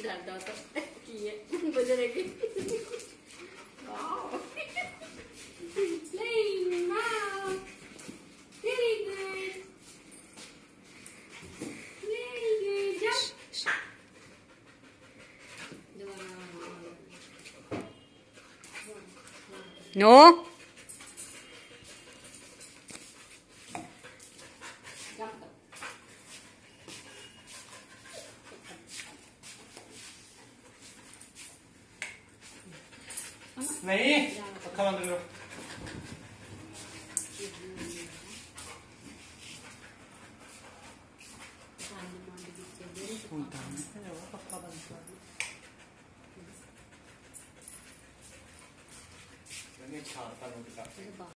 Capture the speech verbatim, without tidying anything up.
डरता तो की है बुजुर्ग wow playing wow very good very good jump no नहीं अखा बंद करो छाता